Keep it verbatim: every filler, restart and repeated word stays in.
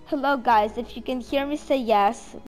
Hello guys, if you can hear me say yes.